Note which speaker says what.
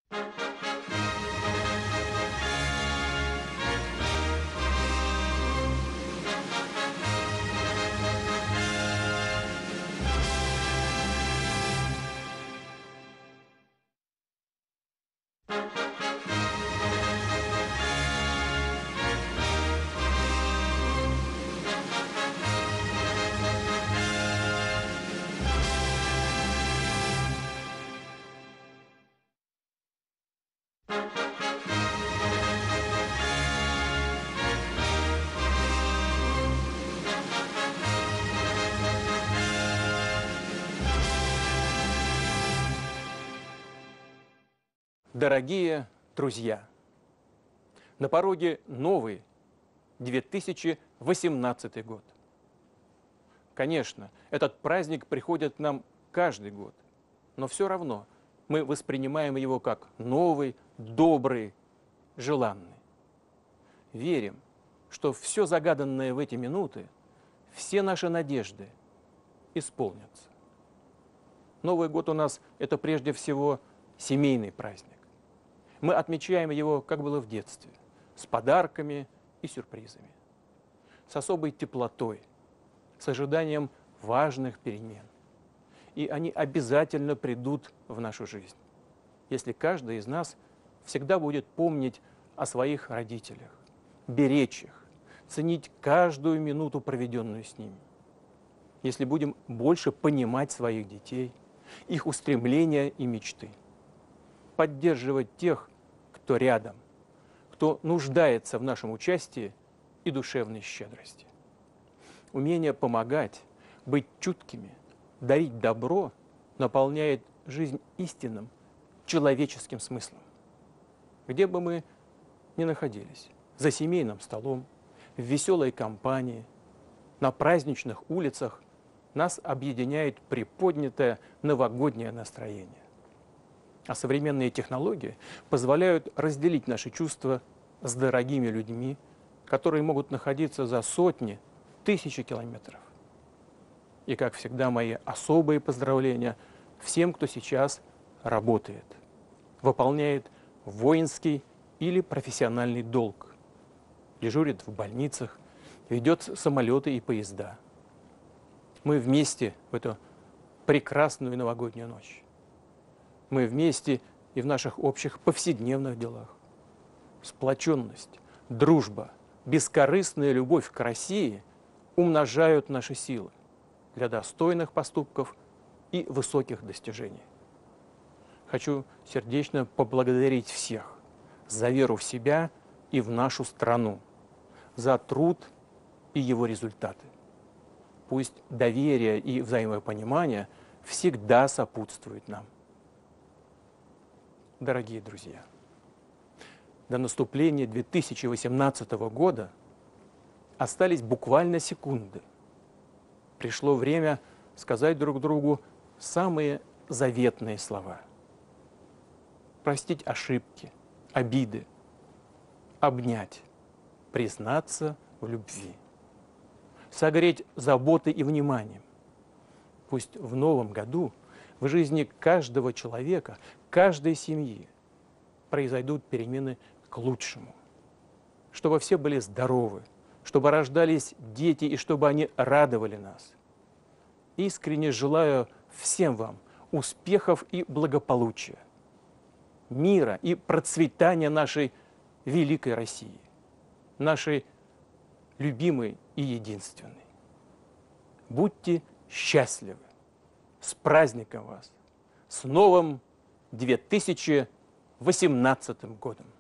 Speaker 1: Дорогие друзья, на пороге новый 2018 год. Конечно, этот праздник приходит к нам каждый год, но все равно мы воспринимаем его как новый, добрый, желанный. Верим, что все загаданное в эти минуты, все наши надежды исполнятся. Новый год у нас – это прежде всего семейный праздник. Мы отмечаем его, как было в детстве, с подарками и сюрпризами, с особой теплотой, с ожиданием важных перемен. И они обязательно придут в нашу жизнь, если каждый из нас всегда будет помнить о своих родителях, беречь их, ценить каждую минуту, проведенную с ними. Если будем больше понимать своих детей, их устремления и мечты, поддерживать тех, кто рядом, кто нуждается в нашем участии и душевной щедрости. Умение помогать, быть чуткими, дарить добро наполняет жизнь истинным человеческим смыслом. Где бы мы ни находились, за семейным столом, в веселой компании, на праздничных улицах, нас объединяет приподнятое новогоднее настроение. А современные технологии позволяют разделить наши чувства с дорогими людьми, которые могут находиться за сотни, тысячи километров. И, как всегда, мои особые поздравления всем, кто сейчас работает, выполняет воинский или профессиональный долг, дежурит в больницах, ведет самолеты и поезда. Мы вместе в эту прекрасную новогоднюю ночь. Мы вместе и в наших общих повседневных делах. Сплоченность, дружба, бескорыстная любовь к России умножают наши силы для достойных поступков и высоких достижений. Хочу сердечно поблагодарить всех за веру в себя и в нашу страну, за труд и его результаты. Пусть доверие и взаимопонимание всегда сопутствуют нам. Дорогие друзья, до наступления 2018 года остались буквально секунды. Пришло время сказать друг другу самые заветные слова. Простить ошибки, обиды, обнять, признаться в любви, согреть заботой и вниманием. Пусть в новом году в жизни каждого человека, каждой семьи произойдут перемены к лучшему. Чтобы все были здоровы, чтобы рождались дети и чтобы они радовали нас. Искренне желаю всем вам успехов и благополучия, мира и процветания нашей великой России, нашей любимой и единственной. Будьте счастливы! С праздником вас! С новым 2018 годом!